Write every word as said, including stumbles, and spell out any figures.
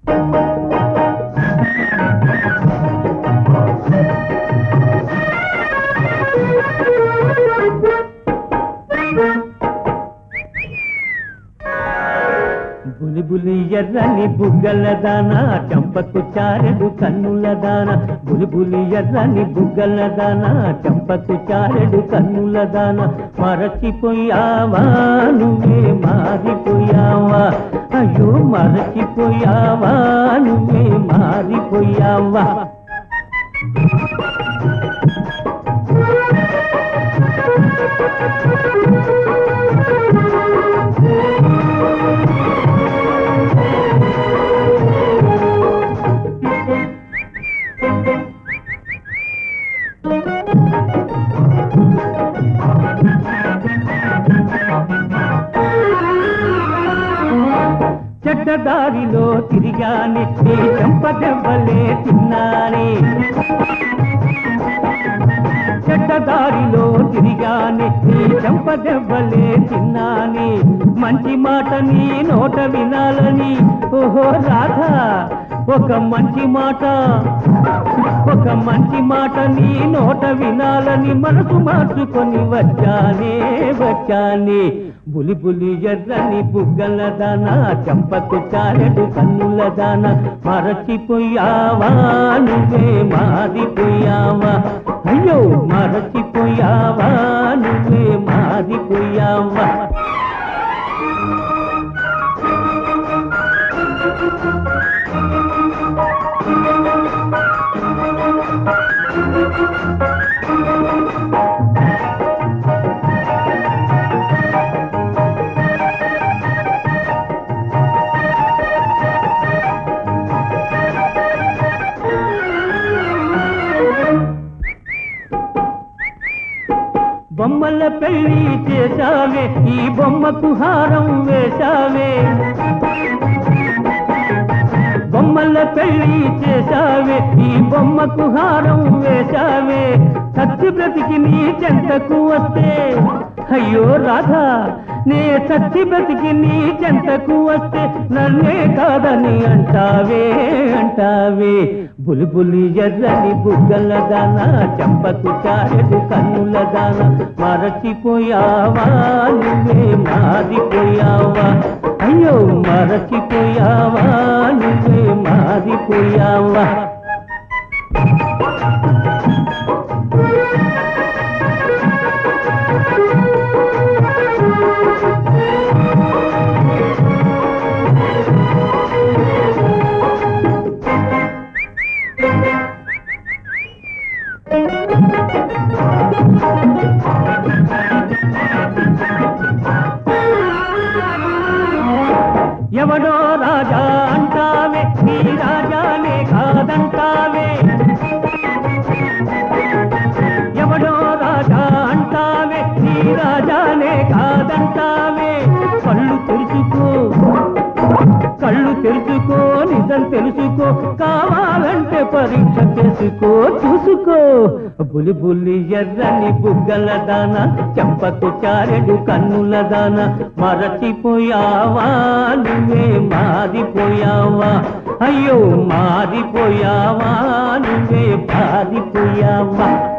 bully bully ఎర్రని బుగ్గల దానా చంపకు చారెడు కన్నుల దానా బులి బులి ఎర్రని బుగ్గల దానా చంపకు చారెడు కన్నుల దానా మరచిపోయావా నువ్వే మారిపోయావా అయ్యో మరచిపోయావా నువ్వే మారిపోయావా చెడ్డదారిలో తిరిగానే నీ చంపదెవ్వలే తిన్నానే చెడ్డదారిలో తిరిగానే నీ చంపదెవ్వలే తిన్నానే మంచి మాట నీ నోట వినాలని ఓహో రాధా ఒక మంచి మాట ఒక మంచి మాట నీ నోట వినాలని మనసు మార్చుకొని వచ్చానే వచ్చానే బులి బులి ఎర్రని బుగ్గల దానా చంపకు చారెడు కన్నుల దానా మరచిపోయావా నువ్వే మారిపోయావా అయ్యో మరచిపోయావా నువ్వే మారిపోయావా బొమ్మల పెళ్లి చేశావే ఈ బొమ్మకు హారం వేశావే బొమ్మల పెళ్లి చేశావే ఈ బొమ్మకు హారం వేశావే సత్య బ్రతికి నీ చెంతకు వస్తే అయ్యో రాధా నే సత్య బ్రతికి నీ చెంతకు వస్తే నన్నే కాదని అంటావే అంటావే బులి బులి ఎర్రని బుగ్గల దానా చంపకు చారెడు కన్నుల దానా మరచిపోయావా నువ్వే మారిపోయావా అయ్యో మరచిపోయావా నువ్వే మారిపోయావా ఎవడో రాజా అంటావే నీ రాజానే కాదంటావే ఎవడో రాజా అంటావే నీ రాజానే కాదంటావే కళ్ళు తెరుచుకో కళ్ళు తెరుచుకో నిజం తెలుసుకో కావాలంటే పరీక్ష చేసుకో చూసుకో బులి బులి ఎర్రని బుగ్గల దానా చంపకు చారెడు కన్నుల దానా మరచిపోయావా నువ్వే మారిపోయావా అయ్యో మారిపోయావా నువ్వే మారిపోయావా